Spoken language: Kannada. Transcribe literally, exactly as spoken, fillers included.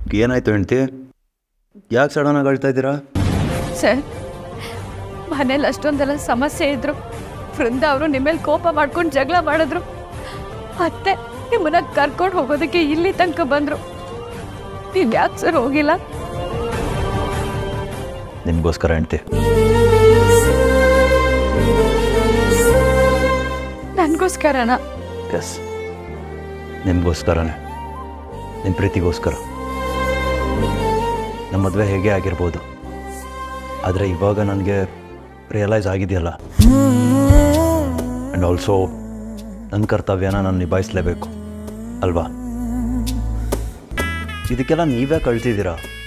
ಏನಾಯ್ತು ಹೆಂಡ್ತಿ? ಯಾಕೆ ಸಡನ್ನಾಗಿ ಅಳ್ತಾ ಇದ್ದೀರಾ? ಸರ್, ಮನೇಲಿ ಅಷ್ಟೊಂದೆಲ್ಲ ಸಮಸ್ಯೆ ಇದ್ರು. ವೃಂದ ಅವರು ನಿಮ್ಮೇಲೆ ಕೋಪ ಮಾಡ್ಕೊಂಡು ಜಗಳ ಮಾಡಿದ್ರು. ಮತ್ತೆ ನಿಮ್ಮನ್ನ ಕರ್ಕೊಂಡು ಹೋಗೋದಕ್ಕೆ ಇಲ್ಲಿ ತನಕ ಬಂದ್ರು. ನೀವು ಯಾಕೆ ಸರ್ ಹೋಗಿಲ್ಲ? ನಿಮಗೋಸ್ಕರ ಹೆಂಡ್ತಿ. ನನಗೋಸ್ಕರನಾ? ಎಸ್, ನಿಮಗೋಸ್ಕರನೇ, ನಿಮ್ಮ ಪ್ರೀತಿಗೋಸ್ಕರ. ನಮ್ಮ ಮದುವೆ ಹೇಗೆ ಆಗಿರ್ಬೋದು, ಆದರೆ ಇವಾಗ ನನಗೆ ರಿಯಲೈಸ್ ಆಗಿದೆಯಲ್ಲ, ಆ್ಯಂಡ್ ಆಲ್ಸೋ ನನ್ನ ಕರ್ತವ್ಯನ ನಾನು ನಿಭಾಯಿಸಲೇಬೇಕು ಅಲ್ವಾ? ಇದಕ್ಕೆಲ್ಲ ನೀವೇ ಕಳ್ತಿದ್ದೀರಾ.